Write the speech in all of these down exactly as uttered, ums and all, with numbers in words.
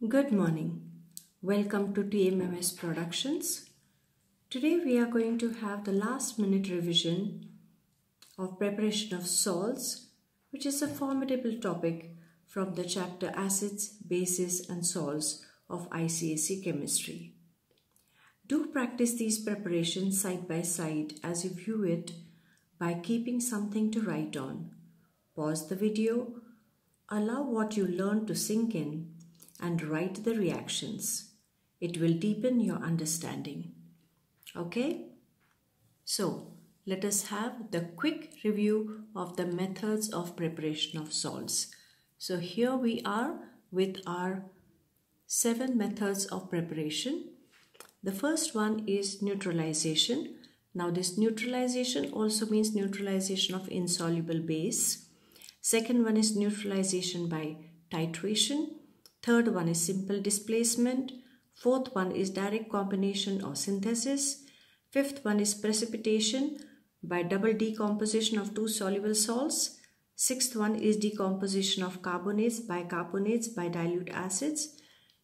Good morning. Welcome to T M M S Productions. Today we are going to have the last minute revision of preparation of salts, which is a formidable topic from the chapter Acids, Bases and Salts of I C S E Chemistry. Do practice these preparations side by side as you view it by keeping something to write on. Pause the video, allow what you learned to sink in, and write the reactions. It will deepen your understanding. Okay? So, let us have the quick review of the methods of preparation of salts. So, here we are with our seven methods of preparation. The first one is neutralization. Now, this neutralization also means neutralization of insoluble base. Second one is neutralization by titration. Third one is simple displacement. Fourth one is direct combination or synthesis. Fifth one is precipitation by double decomposition of two soluble salts. Sixth one is decomposition of carbonates by carbonates by dilute acids.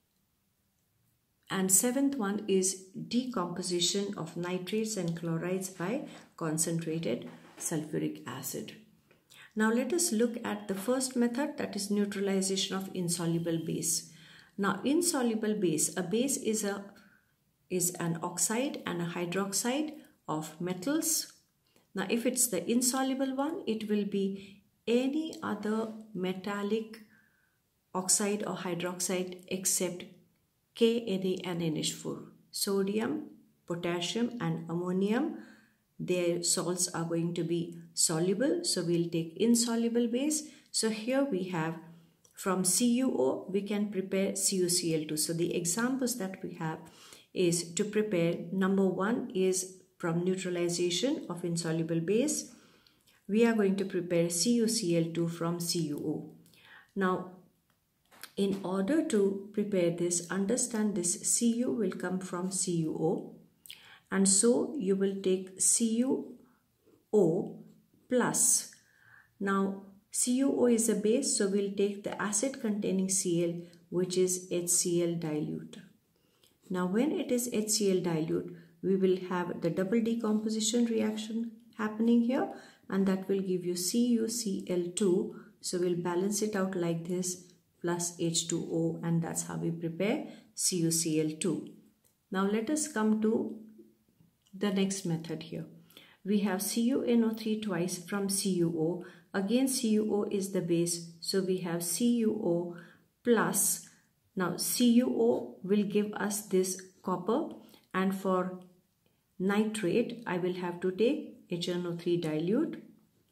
And seventh one is decomposition of nitrates and chlorides by concentrated sulfuric acid. Now let us look at the first method, that is neutralization of insoluble base. Now insoluble base, a base is a is an oxide and a hydroxide of metals. Now if it's the insoluble one, it will be any other metallic oxide or hydroxide except K N A and N H four. Sodium, potassium and ammonium, their salts are going to be soluble, so we'll take insoluble base. So here we have from C U O we can prepare C U C L two. So the examples that we have is to prepare, number one is from neutralization of insoluble base. We are going to prepare C U C L two from C U O. Now in order to prepare this, understand this C U will come from C U O. And so you will take C U O plus. Now C U O is a base, so we'll take the acid containing Cl, which is H C L dilute. Now when it is H C L dilute, we will have the double decomposition reaction happening here, and that will give you C U C L two. So we'll balance it out like this, plus H two O, and that's how we prepare C U C L two. Now let us come to the next method here. We have C U N O three twice from C U O. Again C U O is the base, so we have C U O plus. Now C U O will give us this copper, and for nitrate I will have to take H N O three dilute,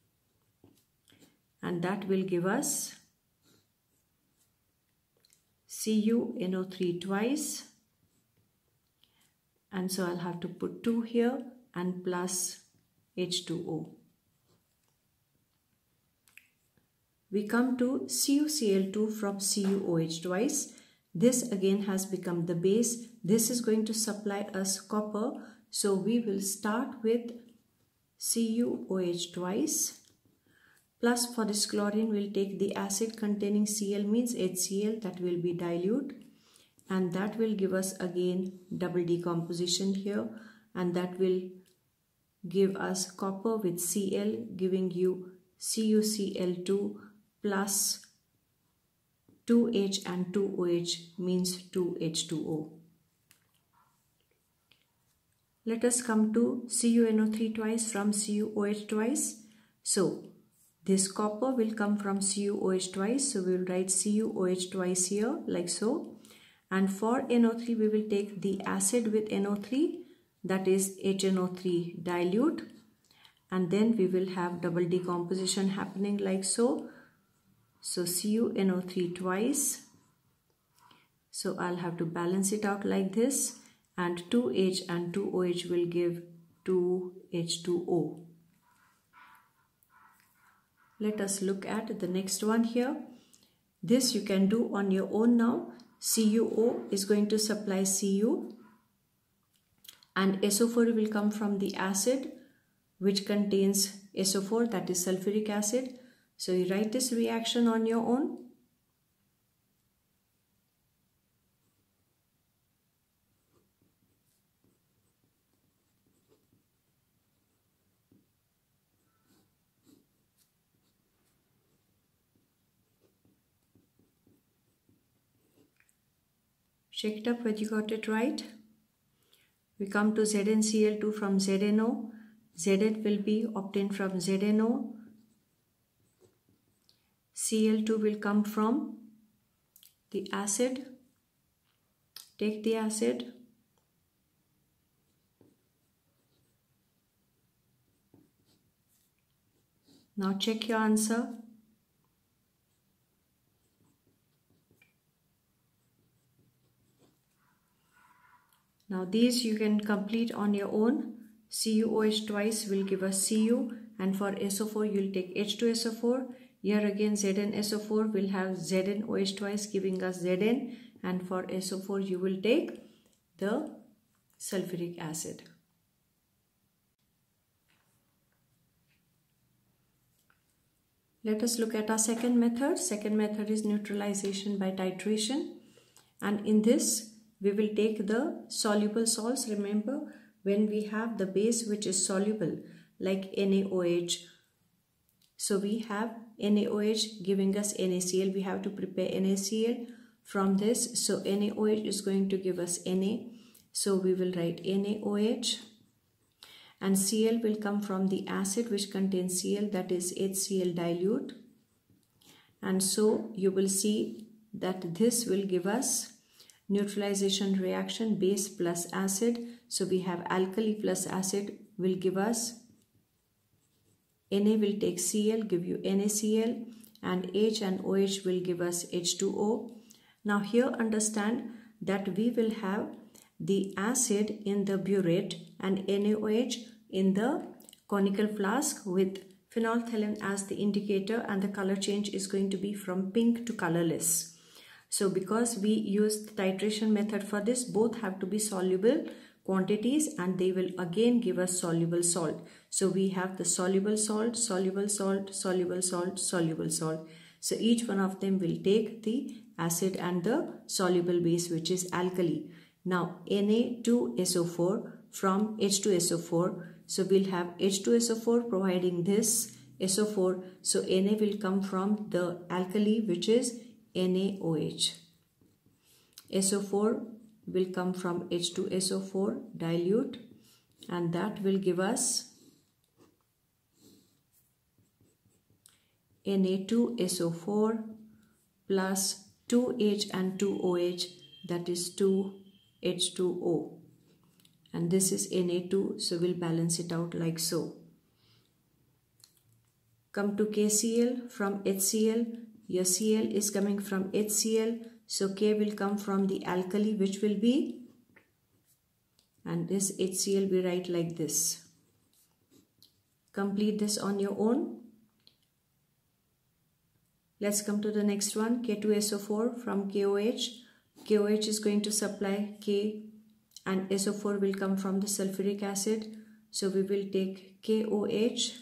and that will give us C U N O three twice. And so I'll have to put two here and plus H two O. We come to C U C L two from C U O H twice. This again has become the base. This is going to supply us copper. So we will start with C U O H twice. Plus for this chlorine we'll take the acid containing Cl, means H C L, that will be dilute. And that will give us again double decomposition here, and that will give us copper with Cl, giving you C U C L two plus two H and two O H, means two H two O. Let us come to C U N O three twice from C U O H twice. So this copper will come from C U O H twice, so we will write C U O H twice here like so. And for N O three we will take the acid with N O three, that is H N O three dilute, and then we will have double decomposition happening like so. So C U N O three twice. So I'll have to balance it out like this, and two H and two O H will give two H two O. Let us look at the next one here. This you can do on your own now. C U O is going to supply C U, and S O four will come from the acid which contains S O four, that is sulfuric acid. So you write this reaction on your own. Check it up whether you got it right. We come to Z n C l two from Z n O. Z n will be obtained from Z n O. C l two will come from the acid. Take the acid. Now check your answer. Now these you can complete on your own. C u O H twice will give us C u, and for S O four you will take H two S O four. Here again Z n S O four will have Z n O H twice giving us Z n, and for S O four you will take the sulfuric acid. Let us look at our second method. Second method is neutralization by titration, and in this we will take the soluble salts. Remember, when we have the base which is soluble like N a O H, so we have N a O H giving us N a C l. We have to prepare N a C l from this. So N a O H is going to give us Na. So we will write N a O H, and Cl will come from the acid which contains Cl, that is H C l dilute. And so you will see that this will give us neutralization reaction, base plus acid. So we have alkali plus acid will give us Na will take Cl, give you NaCl, and H and OH will give us H two O. Now here understand that we will have the acid in the burette and NaOH in the conical flask with phenolphthalein as the indicator, and the color change is going to be from pink to colorless. So because we use the titration method for this, both have to be soluble quantities and they will again give us soluble salt. So we have the soluble salt, soluble salt, soluble salt, soluble salt. So each one of them will take the acid and the soluble base which is alkali. Now N a two S O four from H two S O four. So we'll have H two S O four providing this S O four. So Na will come from the alkali which is NaOH. S O four will come from H two S O four dilute, and that will give us N a two S O four plus two H and two OH, that is two H two O, and this is N a two, so we'll balance it out like so. Come to K C l from H C l. Your Cl is coming from H C l, so K will come from the alkali which will be, and this H C l we write like this. Complete this on your own. Let's come to the next one, K two S O four from K O H. K O H is going to supply K, and S O four will come from the sulfuric acid. So we will take K O H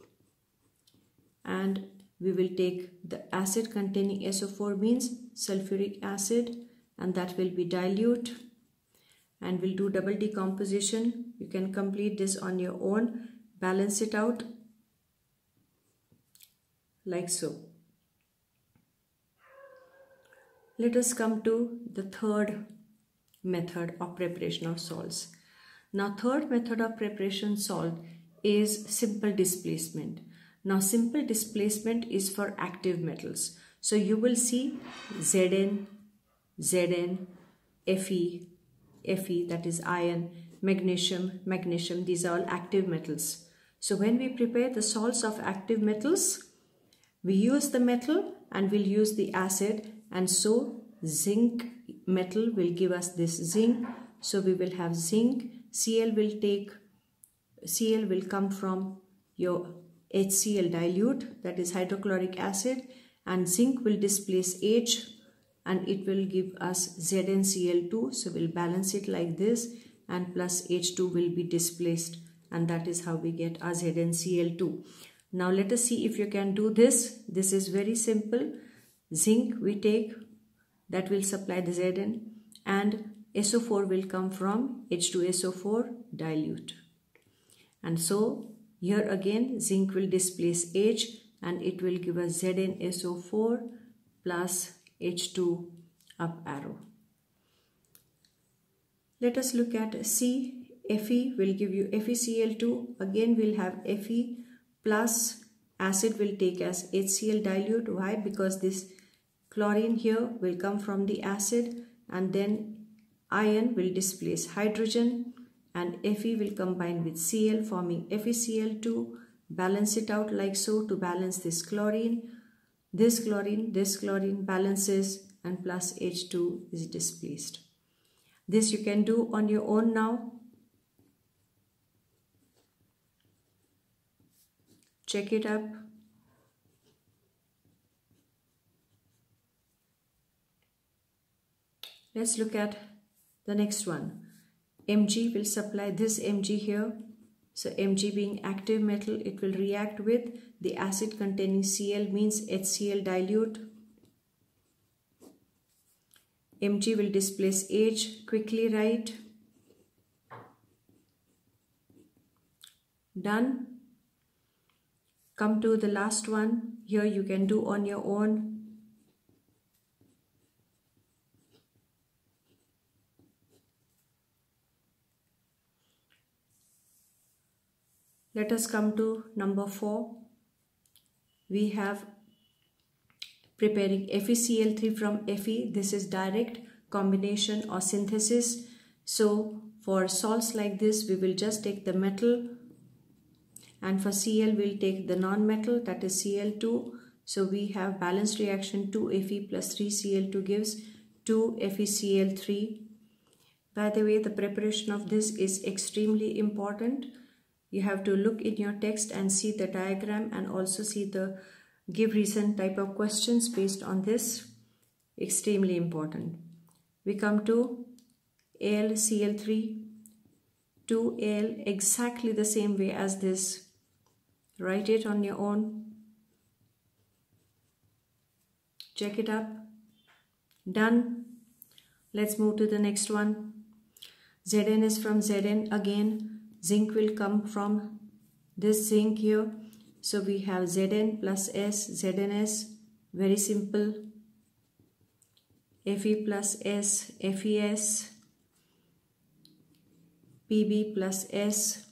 and we will take the acid containing S O four, means sulfuric acid, and that will be dilute, and we'll do double decomposition. You can complete this on your own, balance it out like so. Let us come to the third method of preparation of salts. Now third method of preparation salt is simple displacement. Now simple displacement is for active metals. So you will see Zn, Zn, Fe, Fe, that is iron, magnesium, magnesium, these are all active metals. So when we prepare the salts of active metals, we use the metal and we'll use the acid, and so zinc metal will give us this zinc. So we will have zinc, Cl will take, Cl will come from your H C l dilute, that is hydrochloric acid, and zinc will displace H and it will give us Z n C l two. So we'll balance it like this, and plus H two will be displaced, and that is how we get our Z n C l two. Now let us see if you can do this. This is very simple. Zinc we take, that will supply the Z n, and S O four will come from H two S O four dilute. And so here again zinc will displace H and it will give us Z n S O four plus H two up arrow. Let us look at C. Fe will give you FeCl two. Again we'll have Fe plus acid will take as HCl dilute. Why? Because this chlorine here will come from the acid, and then ion will displace hydrogen, and Fe will combine with Cl forming FeCl two. Balance it out like so to balance this chlorine. This chlorine, this chlorine balances, and plus H two is displaced. This you can do on your own now. Check it up. Let's look at the next one. Mg will supply this Mg here. So Mg being active metal, it will react with the acid containing Cl, means HCl dilute. Mg will displace H. Quickly write. Done. Come to the last one. Here you can do on your own. Let us come to number four. We have preparing FeCl three from Fe. This is direct combination or synthesis. So for salts like this, we will just take the metal, and for Cl we'll take the non-metal, that is C L two. So we have balanced reaction two Fe plus three C L two gives two FeCl three. By the way, the preparation of this is extremely important. You have to look in your text and see the diagram, and also see the give reason type of questions based on this. Extremely important. We come to A L C L three, two A L, exactly the same way as this. Write it on your own. Check it up. Done. Let's move to the next one. Zn is from Zn. Again, zinc will come from this zinc here. So we have Zn plus S, Z N S. Very simple. Fe plus S, F E S. Pb plus S,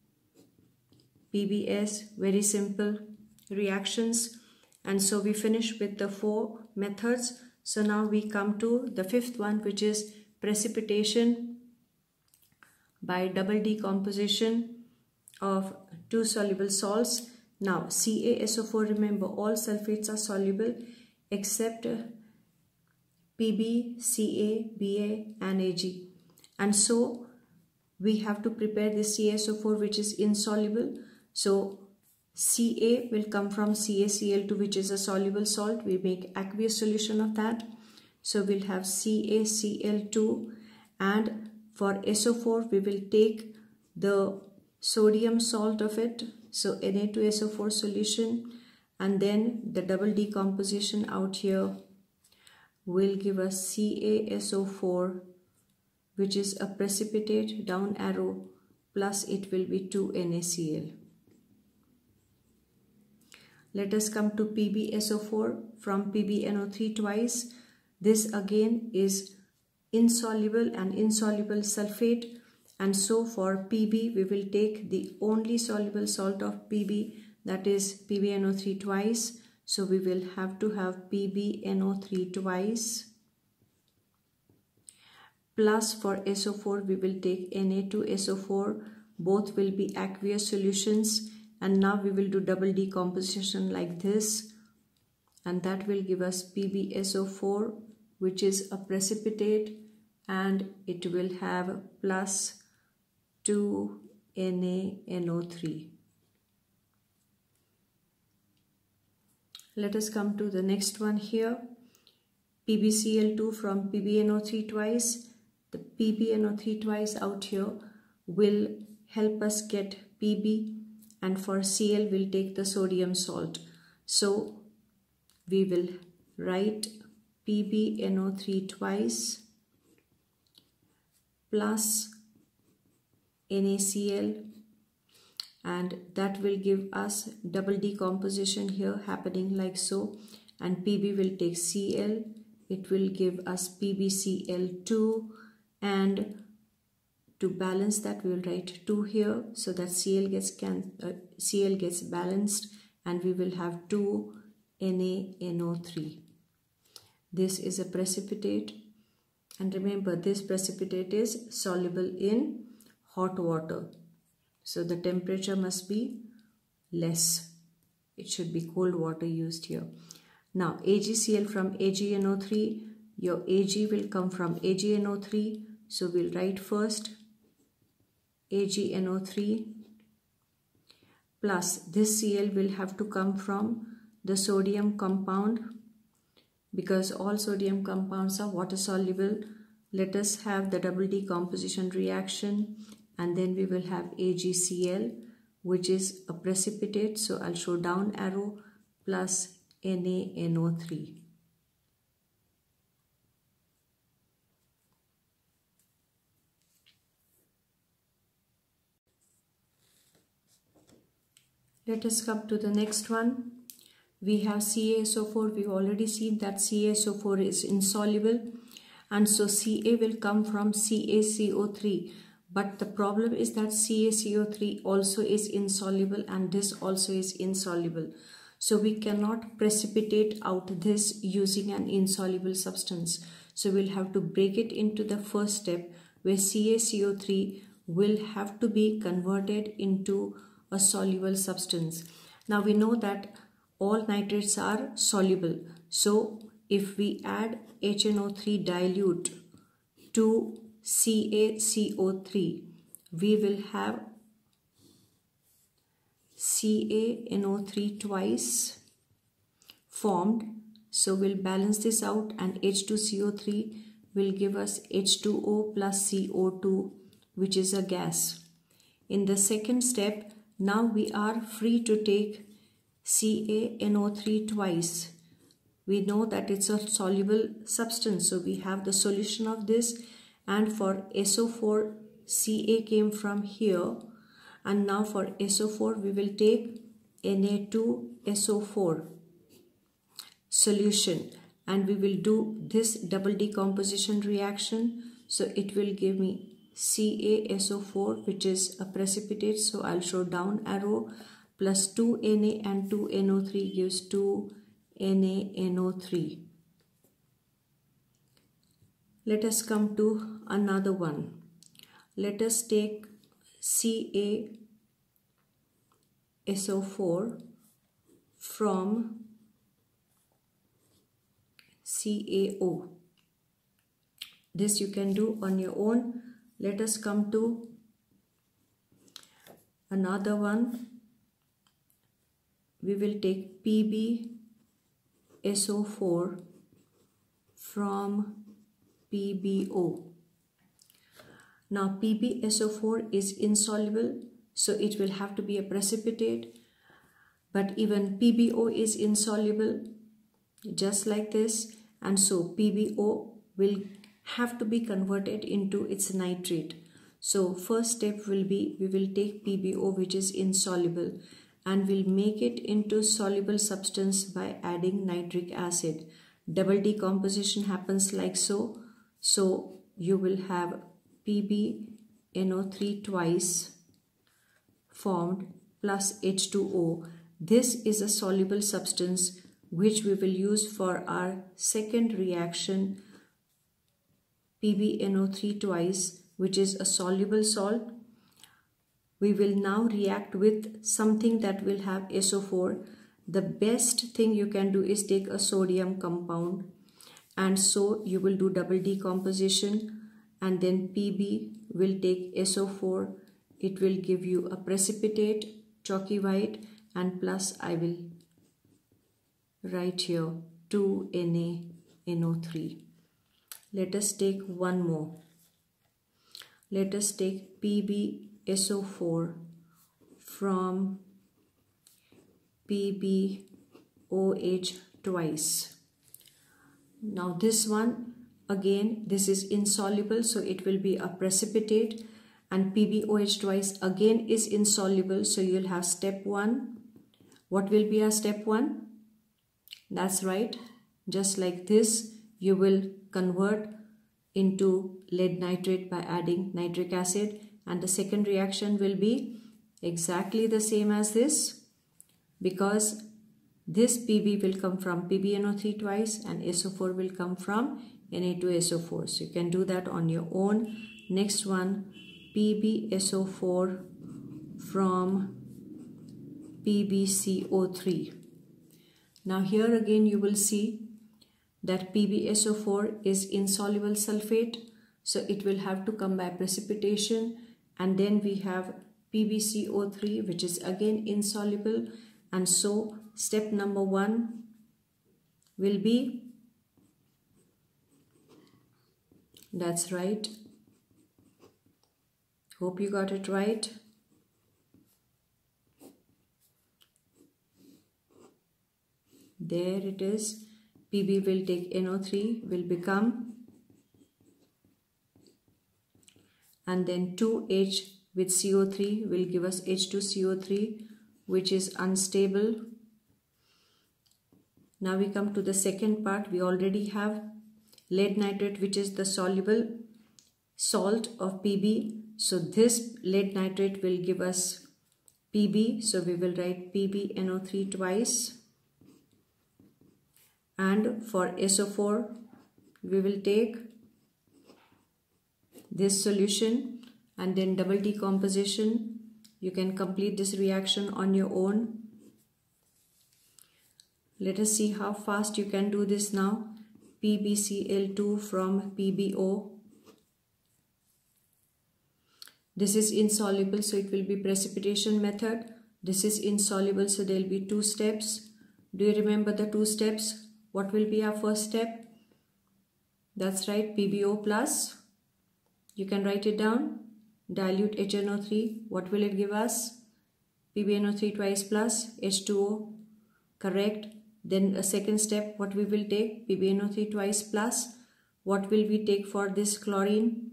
P B S. Very simple reactions. And so we finish with the four methods. So now we come to the fifth one, which is precipitation by double decomposition of two soluble salts. Now C a S O four, remember all sulfates are soluble except P B, C A, B A and A G. And so we have to prepare this C a S O four which is insoluble. So C a will come from C a C L two, which is a soluble salt. We make aqueous solution of that. So we'll have C a C L two, and for S O four we will take the sodium salt of it. So N a two S O four solution, and then the double decomposition out here will give us C a S O four, which is a precipitate, down arrow, plus it will be two N a C L. Let us come to P b S O four from P b N O three twice. This again is insoluble and insoluble sulfate, and so for P b we will take the only soluble salt of P b, that is P b N O three twice. So we will have to have P b N O three twice, plus for S O four we will take N a two S O four. Both will be aqueous solutions, and now we will do double decomposition like this, and that will give us P b S O four, which is a precipitate, and it will have plus two N a N O three. Let us come to the next one here. P b C L two from P b N O three twice. The P b N O three twice out here will help us get P b, and for Cl we'll take the sodium salt. So we will write P b N O three twice plus NaCl, and that will give us double decomposition here happening like so, and P b will take Cl. It will give us P b C L two, and To balance that, we will write two here so that Cl gets can uh, Cl gets balanced, and we will have two N A N O three. This is a precipitate, and remember this precipitate is soluble in hot water, so the temperature must be less. It should be cold water used here. Now AgCl from A G N O three, your Ag will come from A G N O three, so we'll write first A G N O three plus this Cl will have to come from the sodium compound, because all sodium compounds are water soluble. Let us have the double decomposition reaction, and then we will have AgCl, which is a precipitate, so I'll show down arrow, plus N A N O three. Let us come to the next one. We have C A S O four. We've already seen that C A S O four is insoluble, and so Ca will come from C A C O three. But the problem is that C A C O three also is insoluble, and this also is insoluble. So we cannot precipitate out this using an insoluble substance. So we'll have to break it into the first step, where C A C O three will have to be converted into a soluble substance. Now we know that all nitrates are soluble. So if we add H N O three dilute to C A C O three, we will have C A N O three twice formed. So we'll balance this out, and H two C O three will give us H two O plus C O two, which is a gas. In the second step, now we are free to take C A N O three twice. We know that it's a soluble substance, so we have the solution of this, and for S O four, C A came from here, and now for S O four we will take N A two S O four solution, and we will do this double decomposition reaction, so it will give me C A S O four, which is a precipitate, so I'll show down arrow, plus two N A and two N O three gives two N A N O three. Let us come to another one. Let us take C A S O four from C A O. This you can do on your own. Let us come to another one. We will take P B S O four from P B O. Now P B S O four is insoluble, so it will have to be a precipitate, but even P B O is insoluble, just like this, and so P B O will have to be converted into its nitrate. So first step will be, we will take P B O, which is insoluble, and we'll make it into soluble substance by adding nitric acid. Double decomposition happens like so. So you will have P B N O three twice formed plus H two O. This is a soluble substance which we will use for our second reaction, P B N O three twice, which is a soluble salt. We will now react with something that will have S O four. The best thing you can do is take a sodium compound, and so you will do double decomposition, and then P B will take S O four. It will give you a precipitate, chalky white, and plus I will write here two N A N O three. Let us take one more. Let us take P B S O four from P B O H twice. Now this one, again, this is insoluble, so it will be a precipitate, and P B O H twice again is insoluble, so you'll have step one. What will be our step one? That's right, just like this, you will convert into lead nitrate by adding nitric acid, and the second reaction will be exactly the same as this, because this P B will come from P B N O three twice and S O four will come from N A two S O four. So you can do that on your own. Next one, P B S O four from P B C O three. Now here again you will see that P B S O four is insoluble sulfate, so it will have to come by precipitation, and then we have P B C O three, which is again insoluble, and so step number one will be, that's right, hope you got it right. There it is. P B will take N O three, will become, and then two H with C O three will give us H two C O three, which is unstable. Now we come to the second part. We already have lead nitrate, which is the soluble salt of P B. So this lead nitrate will give us P B. So we will write P B N O three twice. And for S O four, we will take this solution and then double decomposition. You can complete this reaction on your own. Let us see how fast you can do this now. P B C L two from P B O. This is insoluble, so it will be precipitation method. This is insoluble, so there will be two steps. Do you remember the two steps? What will be our first step? That's right, P B O plus. You can write it down. Dilute H N O three. What will it give us? P B N O three twice plus H two O. Correct. Then a second step, what we will take? P B N O three twice plus. What will we take for this chlorine?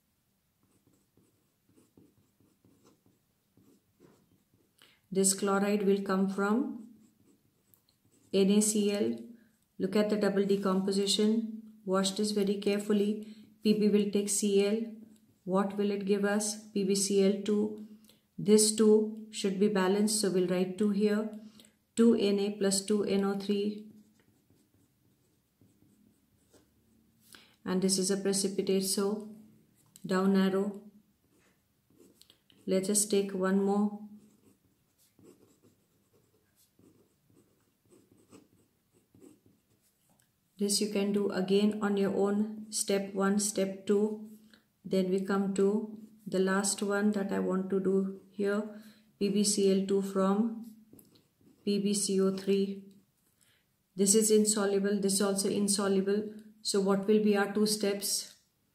This chloride will come from N A C L. Look at the double decomposition. Watch this very carefully. P B will take C L. What will it give us? P B C L two. This two should be balanced, so we'll write two here. two N A plus two N O three. And this is a precipitate, so down arrow. Let us take one more. This you can do again on your own. Step one, step two. Then we come to the last one that I want to do here. P B C L two from P B C O three. This is insoluble. This is also insoluble. So what will be our two steps?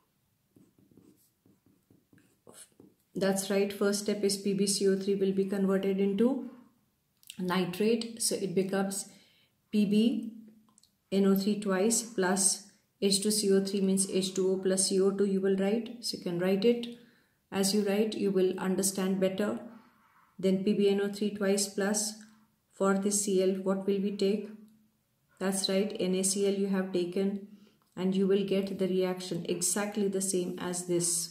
That's right. First step is P B C O three will be converted into nitrate. So it becomes P B N O three twice plus H two C O three means H two O plus C O two you will write. So you can write it. As you write, you will understand better. Then P B N O three twice plus, for this C L, what will we take? That's right, N A C L you have taken, and you will get the reaction exactly the same as this.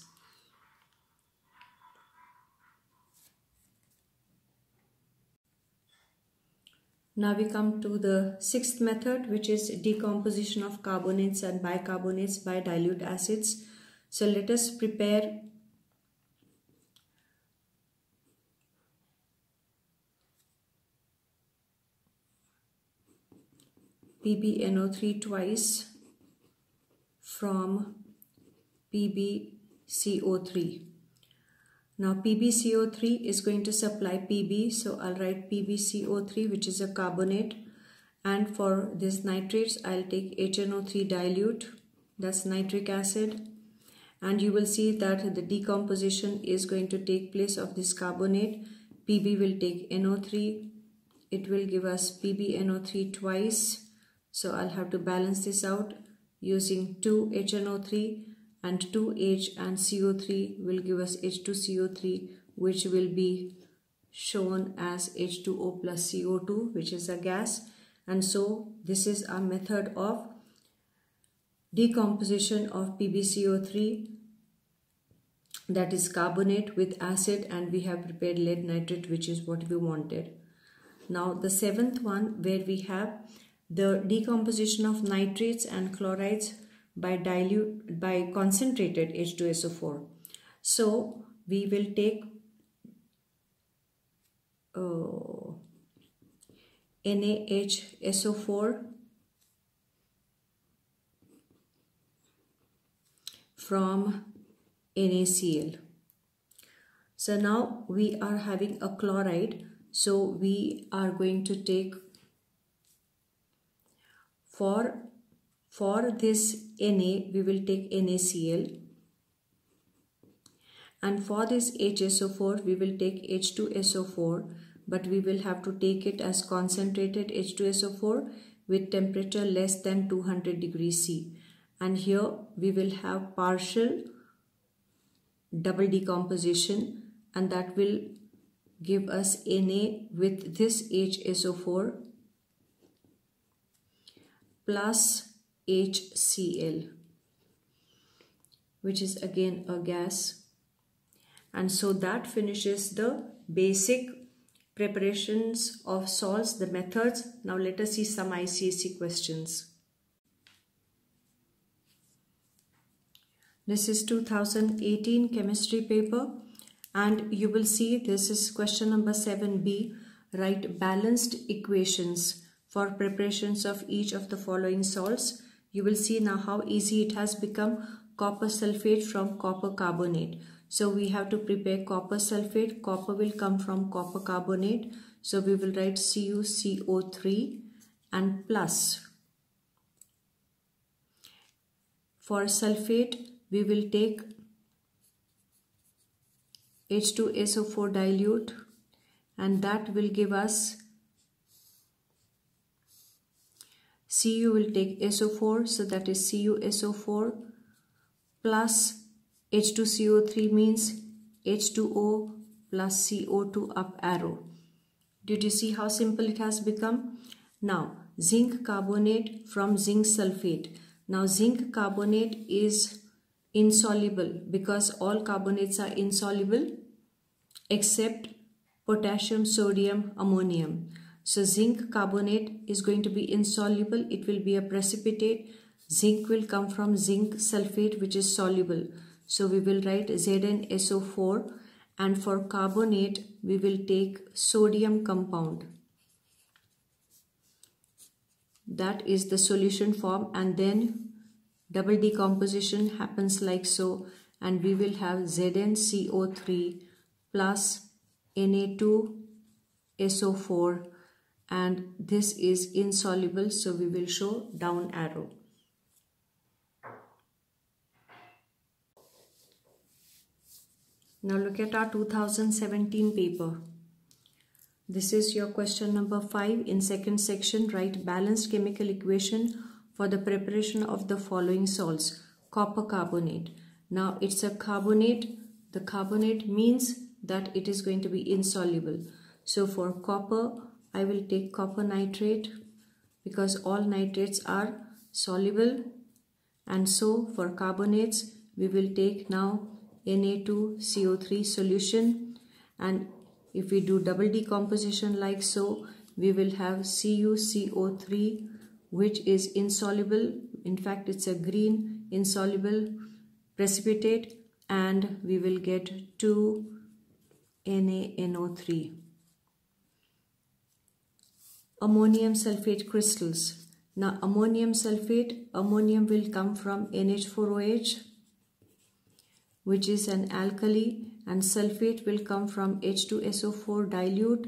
Now we come to the sixth method, which is decomposition of carbonates and bicarbonates by dilute acids. So let us prepare P B N O three twice from P B C O three. Now P B C O three is going to supply P B, so I'll write P B C O three, which is a carbonate, and for this nitrates I'll take H N O three dilute, that's nitric acid, and you will see that the decomposition is going to take place of this carbonate. P B will take N O three, it will give us P B N O three twice, so I'll have to balance this out using two H N O three, and two H and C O three will give us H two C O three, which will be shown as H two O plus C O two, which is a gas. And so this is our method of decomposition of P b C O three, that is carbonate with acid, and we have prepared lead nitrate, which is what we wanted. Now the seventh one, where we have the decomposition of nitrates and chlorides by dilute by concentrated H two S O four. So we will take uh, N A H S O four from NaCl. So now we are having a chloride, so we are going to take for for this Na we will take NaCl, and for this H S O four we will take H two S O four, but we will have to take it as concentrated H two S O four with temperature less than two hundred degrees C, and here we will have partial double decomposition, and that will give us Na with this H S O four plus HCl, which is again a gas. And so that finishes the basic preparations of salts, the methods. Now let us see some I C S E questions. This is two thousand eighteen chemistry paper, and you will see this is question number seven B. Write balanced equations for preparations of each of the following salts. You will see now how easy it has become. Copper sulfate from copper carbonate. So we have to prepare copper sulfate. Copper will come from copper carbonate. So we will write C u C O three and plus. For sulfate, we will take H two S O four dilute, and that will give us Cu will take S O four, so that is C u S O four plus H two C O three means H two O plus C O two up arrow. Did you see how simple it has become? Now zinc carbonate from zinc sulfate. Now zinc carbonate is insoluble because all carbonates are insoluble except potassium, sodium, ammonium. So zinc carbonate is going to be insoluble. It will be a precipitate. Zinc will come from zinc sulfate, which is soluble. So we will write Z n S O four, and for carbonate we will take sodium compound. That is the solution form, and then double decomposition happens like so, and we will have Z n C O three plus N A two S O four, and this is insoluble, so we will show down arrow. Now look at our two thousand seventeen paper. This is your question number five in second section. Write balanced chemical equation for the preparation of the following salts. Copper carbonate. Now it's a carbonate. The carbonate means that it is going to be insoluble. So for copper, I will take copper nitrate because all nitrates are soluble. And so for carbonates, we will take now N A two C O three solution, and if we do double decomposition like so, we will have C u C O three, which is insoluble. In fact, it's a green insoluble precipitate, and we will get two N A N O three. Ammonium sulfate crystals. Now ammonium sulfate, ammonium will come from N H four O H, which is an alkali, and sulfate will come from H two S O four dilute,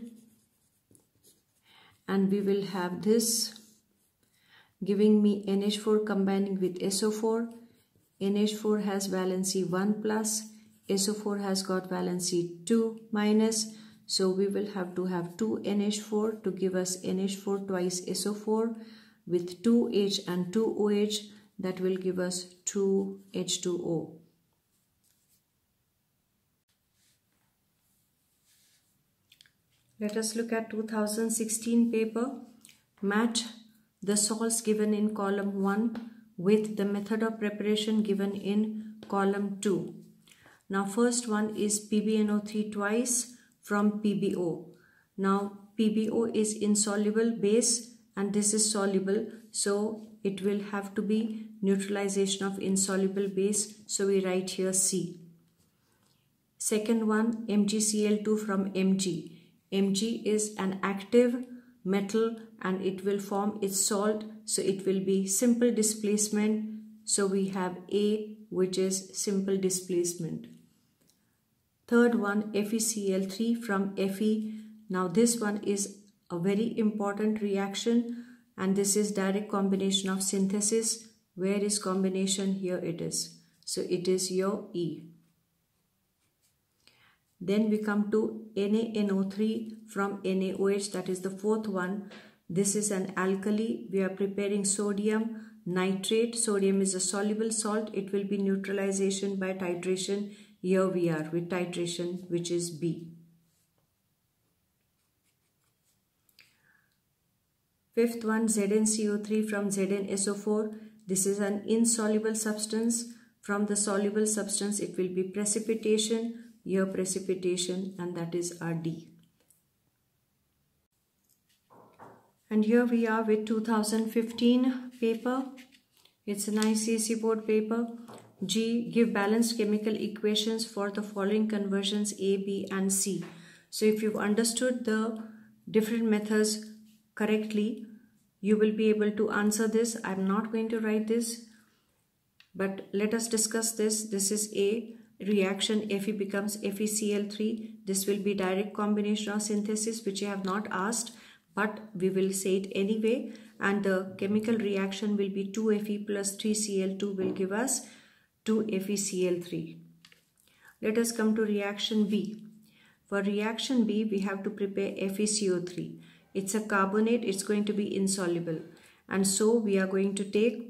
and we will have this giving me N H four combining with S O four. N H four has valency one plus, S O four has got valency two minus, so we will have to have two N H four to give us N H four twice S O four with two H and two O H, that will give us two H two O. Let us look at two thousand sixteen paper. Match the salts given in column one with the method of preparation given in column two. Now first one is P b N O three twice from P b O. Now P b O is insoluble base and this is soluble, so it will have to be neutralization of insoluble base, so we write here C. Second one, M g C l two from M g. M g is an active metal and it will form its salt, so it will be simple displacement, so we have A, which is simple displacement. Third one, F e C l three from Fe. Now this one is a very important reaction and this is direct combination of synthesis. Where is combination? Here it is. So it is your E. Then we come to N a N O three from N a O H, that is the fourth one. This is an alkali. We are preparing sodium nitrate. Sodium is a soluble salt. It will be neutralization by titration. Here we are with titration, which is B. Fifth one, Z n C o three from Z n S O four. This is an insoluble substance. From the soluble substance, it will be precipitation. Here precipitation, and that is our D. And here we are with two thousand fifteen paper. It's an I C S E board paper. G, give balanced chemical equations for the following conversions A, B and C. So if you've understood the different methods correctly, you will be able to answer this. I'm not going to write this, but let us discuss this. This is A. Reaction Fe becomes F e C l three. This will be direct combination of synthesis, which I have not asked, but we will say it anyway. And the chemical reaction will be two Fe plus three C l two will give us two F e C l three. Let us come to reaction B. For reaction B, we have to prepare F e C o three. It's a carbonate. It's going to be insoluble. And so we are going to take,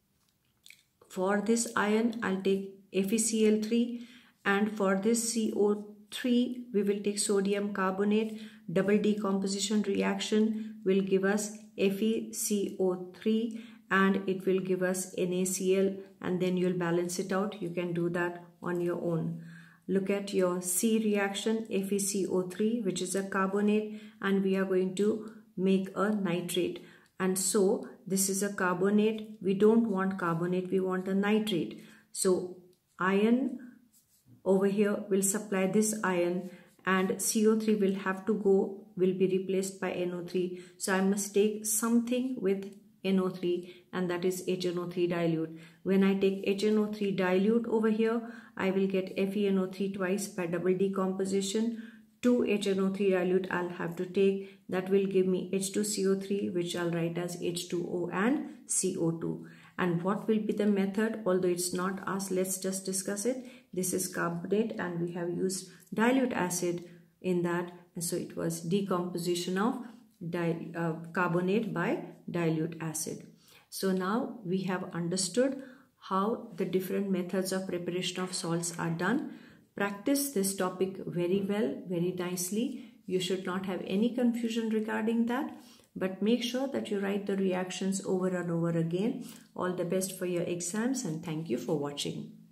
for this ion, I'll take F e C l three, and for this C o three we will take sodium carbonate. Double decomposition reaction will give us F e C o three and it will give us N a C l, and then you'll balance it out. You can do that on your own. Look at your C reaction, F e C o three, which is a carbonate, and we are going to make a nitrate. And so this is a carbonate. We don't want carbonate, we want a nitrate. So ion over here will supply this ion, and C o three will have to go, will be replaced by N o three. So I must take something with N o three, and that is H N O three dilute. When I take H N O three dilute over here, I will get F e N O three twice by double decomposition. two H N O three dilute I'll have to take. That will give me H two C o three, which I'll write as H two O and C o two. And what will be the method? Although it's not asked, let's just discuss it. This is carbonate and we have used dilute acid in that. And so it was decomposition of di uh, carbonate by dilute acid. So now we have understood how the different methods of preparation of salts are done. Practice this topic very well, very nicely. You should not have any confusion regarding that. But make sure that you write the reactions over and over again. All the best for your exams, and thank you for watching.